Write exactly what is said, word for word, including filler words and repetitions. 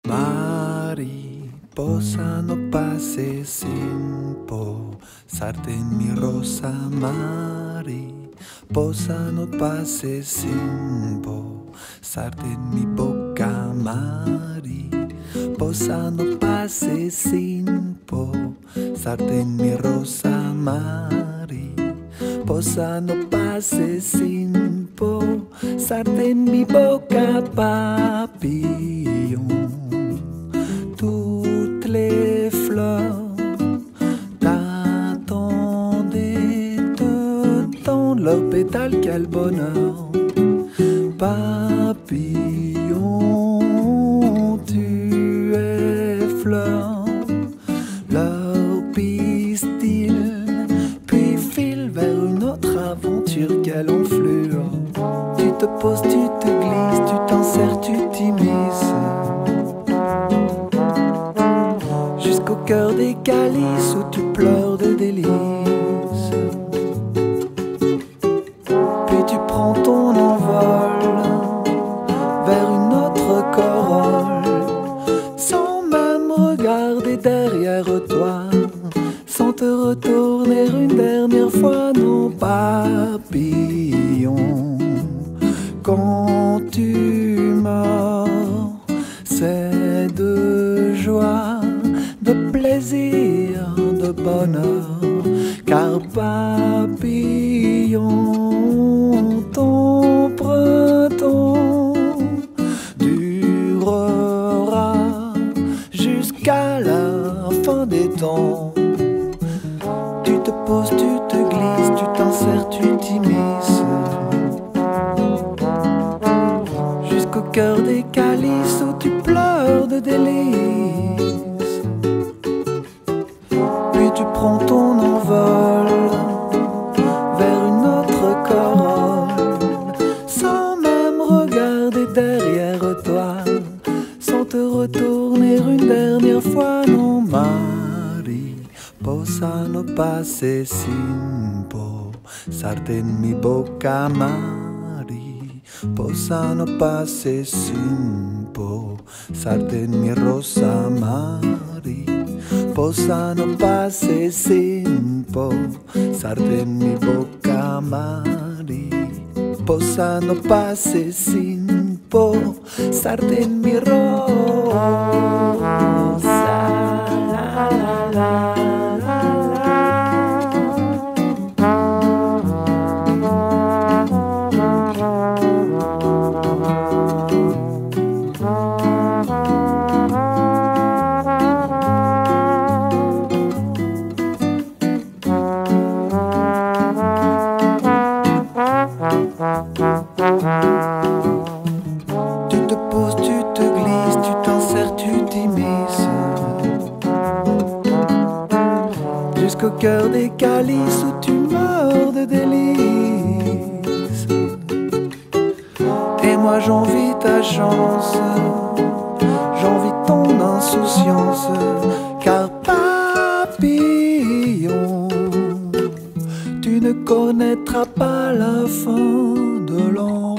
Mariposa no pase sin posarte en mi rosa. Mariposa no pase sin posarte en mi boca. Mariposa no pase sin posarte en mi rosa. Mariposa no pase sin posarte en mi boca. Papillion, toutes les fleurs t'attendaient, te tendent leurs pétales, quel bonheur. Papillon, tu es fleur, leur pistil, puis file vers une autre aventure, quelle enflure. Tu te poses, tu te glisses, tu t'enserres, tu t'immisces jusqu'au cœur des calices où tu pleures de délices. Puis tu prends ton envol vers une autre corolle, sans même regarder derrière toi, sans te retourner une dernière fois. Non, papillon, quand tu meurs, c'est de joie, de plaisir, de bonheur, car papillon, ton printemps durera jusqu'à la fin des temps. Tu te poses, tu te glisses, tu t'enserres, tu t'immisces jusqu'au cœur des calices où tu pleures de délices. Puis tu prends ton envol vers une autre corolle, sans même regarder derrière toi, sans te retourner une dernière fois. Non, mariposa no pase sin posarte en mi boca. Mariposa no pase sin posarte en mi rosa. Mariposa no pase sin posarte en mi boca. Mariposa no pase sin posarte en mi rosa. La, la, la, la, tu te poses, tu te glisses, tu t'enserres, tu t'immisces jusqu'au cœur des calices où tu meurs de délices. Et moi j'envie ta chance, j'envie ton insouciance, car papillon, tu ne connaîtras pas la fin de l'enfance.